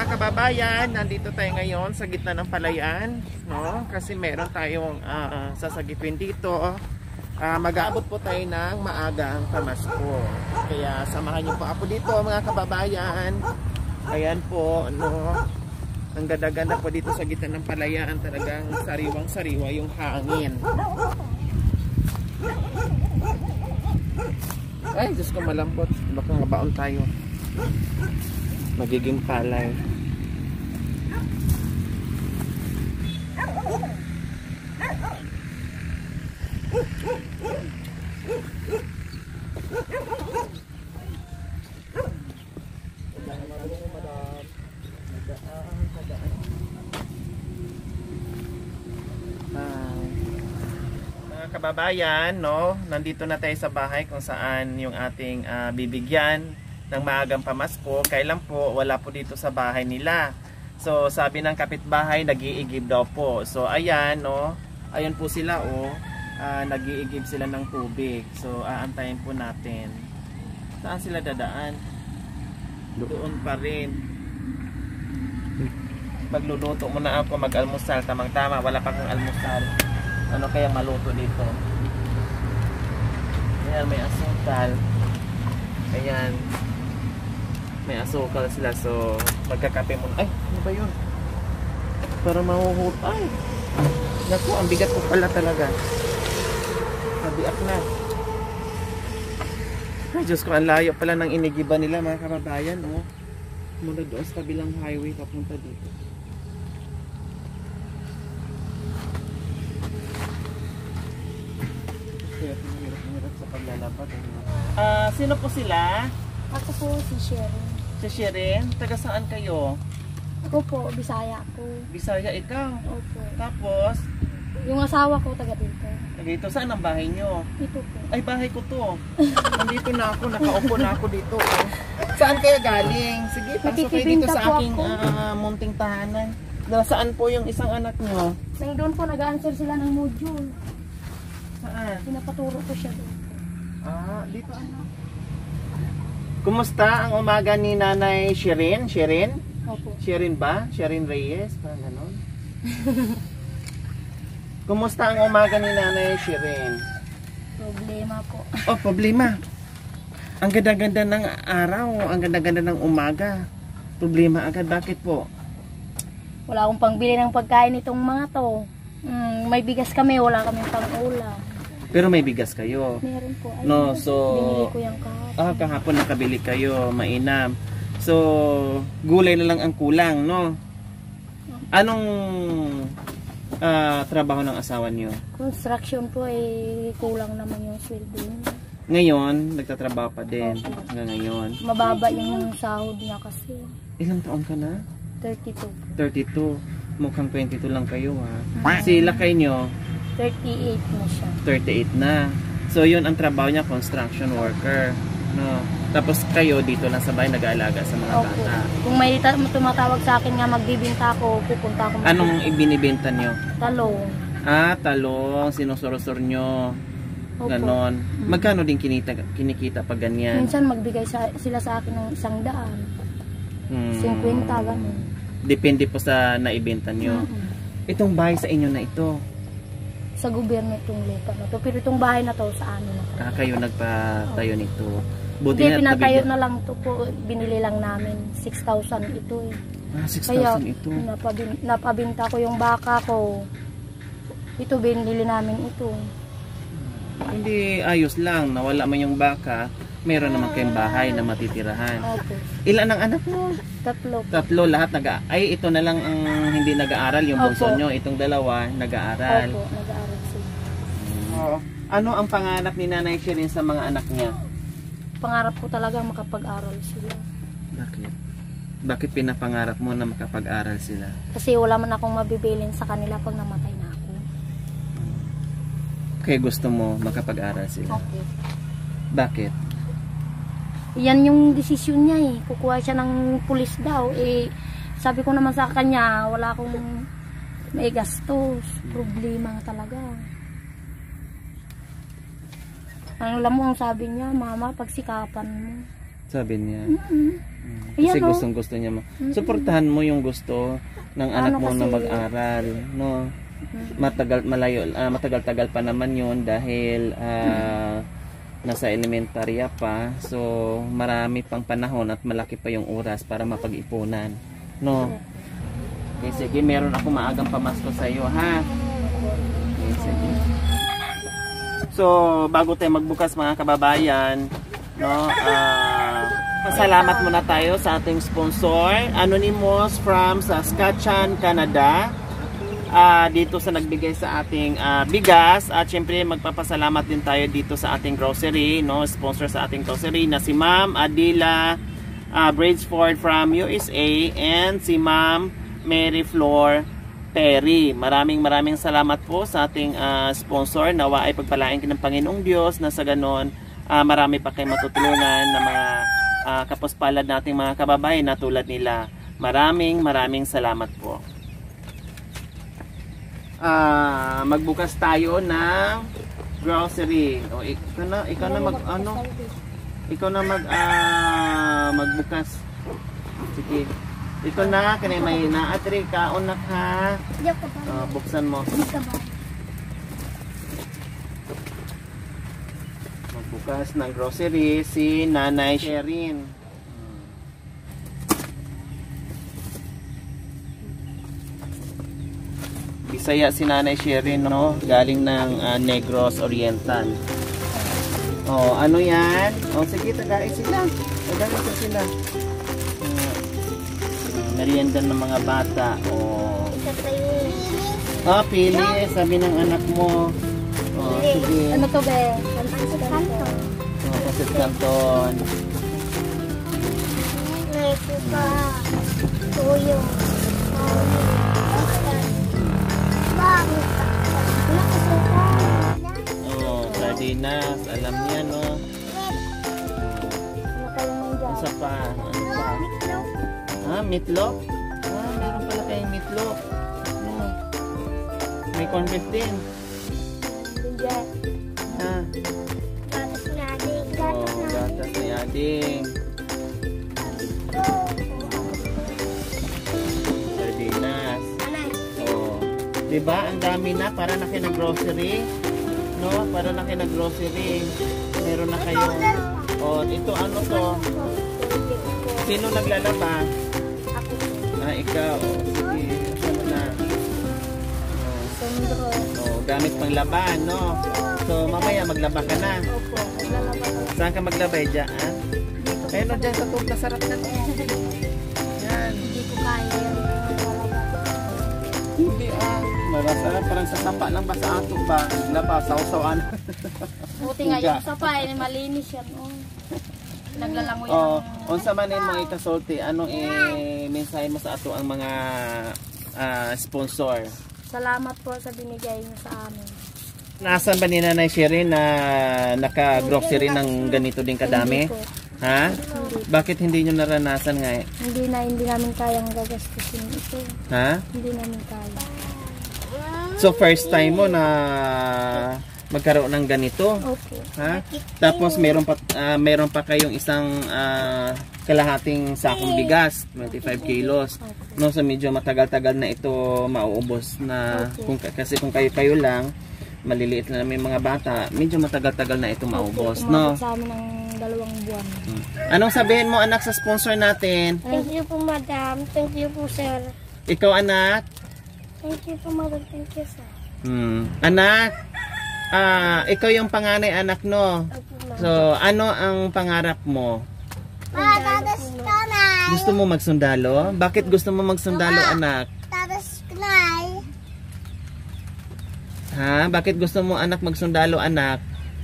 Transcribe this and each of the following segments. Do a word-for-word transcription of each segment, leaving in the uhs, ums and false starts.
kababayan, nandito tayo ngayon sa gitna ng palayan, no? Kasi meron tayong uh, sasagipin dito. Uh, mag-aabot po tayo ng maagang pamasko. Kaya samahan niyo po ako dito mga kababayan. Ayan po, no? Ang ganda-ganda po dito sa gitna ng palayan. Talagang sariwang-sariwa yung hangin. Ay, Diyos ko malambot. Baka mabaon tayo. Magiging palay. Kababayan, no, nandito na tayo sa bahay kung saan yung ating uh, bibigyan ng maagang pamasko. Kailan po wala po dito sa bahay nila. So sabi ng kapitbahay nag-iigib daw po. So ayan, no, ayan po sila, oh, uh, nag-iigib sila ng tubig. So aantayin po natin. Saan sila dadaan? Doon pa rin. Magluluto muna ako, mag-almusal. Tamang-tama, wala pa akong almusal. Ano kaya maluto dito? Ayan, may asukal. Ayan. May asukal sila. So, magkakape muna. Ay, ano ba yun? Para mahuhut. Ay! Naku, ang bigat ko pala talaga. Nabiak na. Ay, Diyos ko, ang layo pala ng inigiba nila mga kababayan. Oh. Mula doon sa kabilang highway papunta dito. Ah, uh, sino po sila? Ako po si Sherin. Si Sherin? Taga saan kayo? Ako po, Bisaya ako. Bisaya ikaw? Opo. Tapos? Yung asawa ko taga dito. Taga dito? Saan ang bahay nyo? Dito po. Ay, bahay ko to. Nandito na ako, nakaupo na ako dito. Oh. Saan kayo galing? Sige, pasok kayo dito sa aking uh, munting tahanan. Saan po yung isang anak nyo? Nang doon po, nag-answer sila ng module. Saan? Pinapaturo ko siya doon. Ah, dito ano? Kumusta ang umaga ni Nanay Sherin? Sherin? Opo. Sherin ba? Sherin Reyes? Parang ganon. Kumusta ang umaga ni Nanay Sherin? Problema po. Oh, problema. Ang ganda-ganda ng araw, ang ganda-ganda ng umaga. Problema agad. Bakit po? Wala akong pangbili ng pagkain itong mga to. Mm, may bigas kami, wala kami pang-ulam. Pero may bigas kayo. Meron po. Ay, no, so binili ko yung kahapon. Ah, kahapon nakabili kayo, mainam. So, gulay na lang ang kulang, no? Anong uh, trabaho ng asawa niyo? Construction po, eh, kulang naman yung sweldo niya. Ngayon, nagtatrabaho pa din hanggang ngayon. Mababa yung sahod niya kasi. Ilang taon ka na? thirty-two. thirty-two. Mukhang twenty-two lang kayo, ha? Mm-hmm. Si lakay nyo? thirty-eight na siya. thirty-eight na. So yun ang trabaho niya, construction worker, no. Tapos kayo dito lang sa bahay nag-aalaga sa mga Opo. bata. Kung may tumatawag sa akin nga magbibinta ako, pupunta ako. Anong ibinibenta niyo? Talong. Ah, talong, sinusurosor niyo. Ganon. Hmm. Magkano din kinita, kinikita pag ganyan? Minsan magbigay sa, sila sa akin ng isang daan. Hmm. fifty, ganon. Depende po sa naibenta niyo. Hmm. Itong bahay sa inyo na ito? Sa gobyerno itong lupa na to. Pero itong bahay na to sa amin na to. Ah, kayo nagpatayo oh. nito. Buti hindi, na pinatayo na lang to po. Binili lang namin. six thousand ito eh. Ah, six thousand ito. Kaya napabin, napabinta ko yung baka ko. Ito binili namin ito. Hindi, ayos lang. Nawala man yung baka. Meron naman kayong bahay na matitirahan. Okay. Ilan ang anak mo? Tatlo. Tatlo, lahat nag ay ito na lang ang hindi nag-aaral, yung bunso nyo. Itong dalawa, nag-aaral. Opo, nag-aaral sila. Hmm. Ano ang pangarap ni Nanay Sherin sa mga anak niya? Pangarap ko talaga makapag-aral sila. Bakit? Bakit pinapangarap mo na makapag-aral sila? Kasi wala man akong mabibilin sa kanila pag namatay na ako. Kaya gusto mo makapag-aral sila? Okay. Bakit? Yan yung desisyon niya eh. Kukuha siya ng pulis daw. Eh, sabi ko naman sa kanya, wala akong may gastos. Problema talaga. Ang alam mo, ang sabi niya, mama, pagsikapan mo. Sabi niya. Mm-mm. Kasi Ayan, oh. gustong gusto niya. Ma- Suportahan mo yung gusto ng anak Ano mo na kasi- mag-aral, no? Matagal malayo ah, matagal-tagal pa naman 'yun dahil ah, nasa elementarya pa. So marami pang panahon at malaki pa yung oras para mapag-ipunan, no? Okay, sige, meron ako maagang pamasko sa iyo, ha? Okay, sige. So, bago tayo magbukas mga kababayan, no, ah, pasalamat muna tayo sa ating sponsor, Anonymous from Saskatchewan, Canada. Ah, dito sa nagbigay sa ating ah, bigas, at syempre magpapasalamat din tayo dito sa ating grocery, no, sponsor sa ating grocery na si Ma'am Adila ah, Bridgeford from U S A and si Ma'am Mary Flor Perry. Maraming maraming salamat po sa ating ah, sponsor. Nawa ay pagpalain ng Panginoong Diyos na sa ganon ah, marami pa kayong matutulungan na mga ah, kapuspalad nating mga kababayan na tulad nila. Maraming maraming salamat po. Ah, magbukas tayo ng grocery. O ikaw na, ikaw na mag ano? Ikaw na mag ah, magbukas. Sige. Ikaw na kanay may naatri ka unak ha. Ah, buksan mo. Magbukas ng grocery si Nanay Sherin. Bisaya si Nanay Sherin, no? Galing ng ah, Negros Oriental. Oh, ano yan? Oh, sige, tagain sila. Tagain ko sila. Uh, merienda ng mga bata. Oh. Oh, pili. Sabi ng anak mo. Oh, sige. Ano to be? Pancit Canton. Oh, Pancit Canton. Tuyo. Oh, sardinas. Alam niya, no? Isa pa. Ano pa? Ah, meatloaf? Ah, meron pala kayong meatloaf. Oh. May corn beef din. Ah. Oh, gatas na yading. Sardinas. Oh. Diba? Ang dami na. Para na kayo nag-grocery. No? Para na kayo nag-grocery. Meron na kayo. Oh, ito ano to? Sino naglalaba? Ah, ikaw. Oh, sige. Ano na? Oh. Sandro. Oh, gamit pang laban, no? So, mamaya maglaba ka na. Opo. Naglalaba ko. Saan ka maglabay dyan? Ah? Ayun, no, dyan sa tub na sarap na. Yan. Hindi ko kaya. Hindi ah. Marasarap. Parang sa sapa lang ba sa ato ba? Laba, sausawan. Buti nga yung sapa, eh, malinis yan. Oh. Naglalangoy Oh, ang... unsa man mo ikasulti? Anong i-mensahe mo sa ato ang mga ah, sponsor? Salamat po sa binigay niyo sa amin. Nasaan ba ni Nanay Sherin na naka-grocery ng ganito din kadami? Hindi po. Ha? Hindi. Bakit hindi nyo naranasan nga eh? Hindi na, hindi namin kayang gagastusin ito. Ha? Hindi namin kaya. So first time mo na magkaroon ng ganito? Opo. Ha? Tapos meron pa ah, meron pa kayong isang ah, kalahating sakong bigas, twenty-five kilos. No, so medyo matagal-tagal na ito mauubos na Okay. kung kasi kung kayo-kayo lang, maliliit na naman yung mga bata, medyo matagal-tagal na ito maubos, Opo, no? umabot sa amin ng dalawang buwan. Hmm. Anong sabihin mo anak sa sponsor natin? Thank you po, madam. Thank you po, sir. Ikaw anak? Thank you po, madam. Thank you, sir. Hmm. Anak, ah, ikaw yung panganay anak, no? Opo, ma'am. So, ano ang pangarap mo? Madalas ka na. Gusto mo magsundalo? Bakit gusto mo magsundalo, anak? Tapos kunay. Ha? Bakit gusto mo anak magsundalo, anak?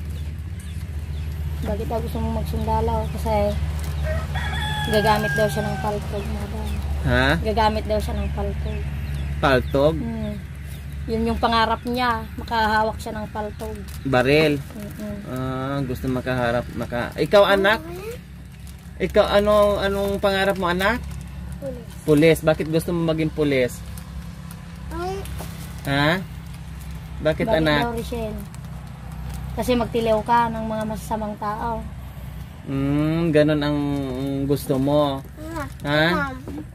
Bakit ako gusto mong magsundalaw? Kasi gagamit daw siya ng paltog, madam. Ha? Gagamit daw siya ng paltog. Paltog? Hmm. Yun yung pangarap niya. Makahawak siya ng paltog. Baril? Mm-mm. Ah, gusto makaharap, maka... Ikaw, anak? Ikaw, ano, anong pangarap mo, anak? Pulis. Pulis. Bakit gusto mo maging pulis? Ha? Bakit, Bakit anak? daw, Richelle? Kasi magtilaw ka ng mga masasamang tao. Mm, ganun ang gusto mo. Ha?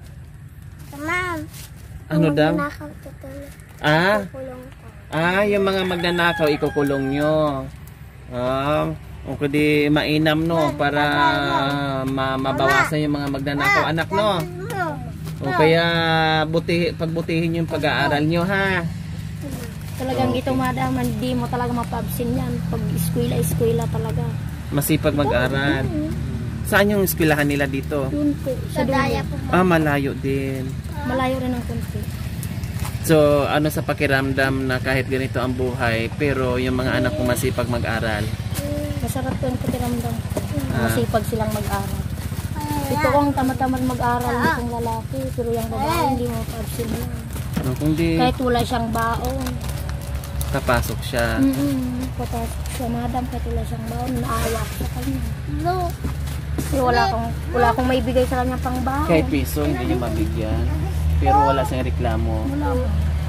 Ma'am. Ano daw? Nakaw tutulog. Ah, Kulong ko. ah, yung mga magnanakaw ikukulong nyo. Ah, o kundi mainam no para ma mabawasan yung mga magnanakaw anak no. O kaya buti pagbutihin yung pag-aaral nyo ha. Talagang Okay. ito madam, hindi mo talaga mapabsin yan. Pag eskwela, eskwela talaga. Masipag mag-aral. Saan yung eskwelahan nila dito? Doon po, sa Daya dulo. po. Ah, malayo din. Malayo rin ang konti. So, ano sa pakiramdam na kahit ganito ang buhay, pero yung mga anak mo masipag mag-aral? Masarap po yung pakiramdam ko. Ah. Masipag silang mag-aral. Ito kong tamad-tamad mag-aral nitong lalaki, pero yung babae hindi mo mapabsin yan. No, kung di, Kahit wala siyang baon. papasok siya. Mm-mm. Papasok siya, madam, kahit wala siyang baon, naawa ko sa kanya. No. Pero wala akong, wala akong maibigay sa kanya pang baon. Kahit piso, hindi niya mabigyan. Pero wala siyang reklamo. Wala mo.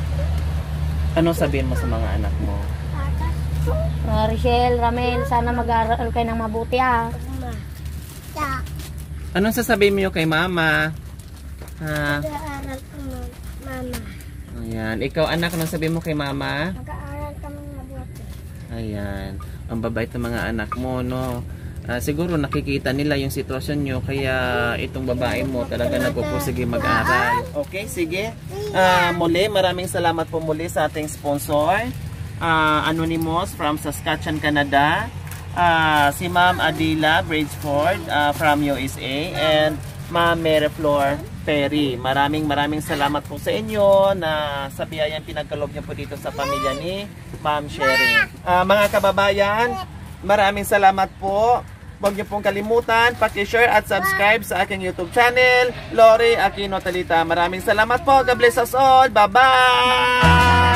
Anong sabihin mo sa mga anak mo? Uh, Richelle, Ramel, sana mag-aaral kayo ng mabuti ah. Ya. Anong sasabihin mo kay mama? Ha? Mag-aaral ko mama. Ayan. Ikaw anak, anong sabihin mo kay mama? Mag-aaral kami mabuti. Ayan. Ang babait ng mga anak mo, no? Ah, siguro nakikita nila yung sitwasyon nyo, kaya itong babae mo talaga nagpupursige mag-aral. Okay, sige. Ah, muli, maraming salamat po muli sa ating sponsor. Ah, Anonymous from Saskatchewan, Canada. Ah, si Ma'am Adila Bridgeford ah, from U S A and Ma'am Mereflor Perry. Maraming maraming salamat po sa inyo na sa biyayang pinagkaloob niyo po dito sa pamilya ni Ma'am Sherry. Ah, mga kababayan, maraming salamat po. Huwag niyo pong kalimutan, paki-share at subscribe sa aking YouTube channel, Lori Aquino Talita. Maraming salamat po. God bless us all. Bye-bye!